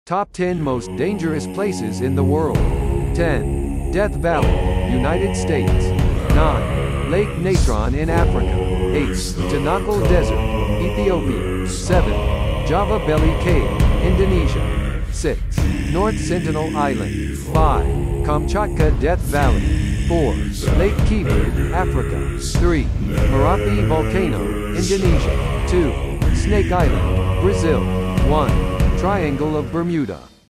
Top 10 most dangerous places in the world. 10. Death Valley, United States. 9. Lake Natron in Africa. 8. Tanakal Desert, Ethiopia. 7. Java Belly Cave, Indonesia. 6. North Sentinel Island. 5. Kamchatka Death Valley. 4. Lake Kivu, Africa. 3. Merapi Volcano, Indonesia. 2. Snake Island, Brazil. 1. Triangle of Bermuda.